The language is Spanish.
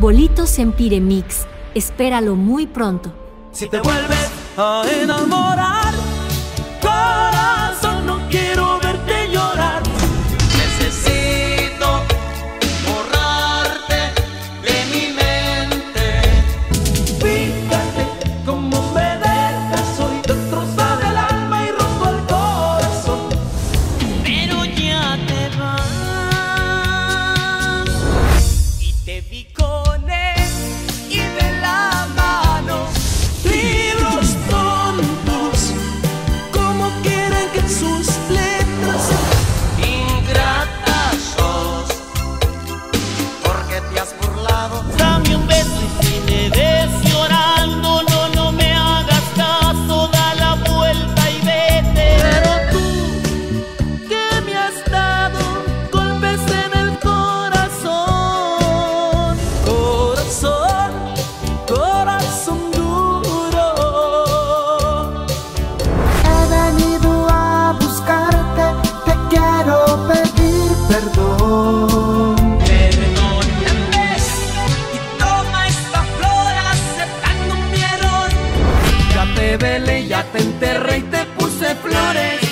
Bolitos Empire Mix. Espéralo muy pronto. Si te vuelves a enamorar, corazón, no quiero verte llorar. Necesito borrarte de mi mente. Fíjate cómo me dejas, soy destrozada del alma y roto el corazón. Pero ya te vas y te vi con él y de la mano. Libros tontos, como quieren que sus letras Ingrata sos, porque te has burlado. Dame un beso y si me ves llorando, no me hagas caso, da la vuelta y vete. Pero tú, que me has dado golpes en el corazón. Corazón, corazón duro. He venido a buscarte, te quiero pedir perdón. Perdóname y toma esta flor aceptando un error. Ya te velé, ya te enterré y te puse flores.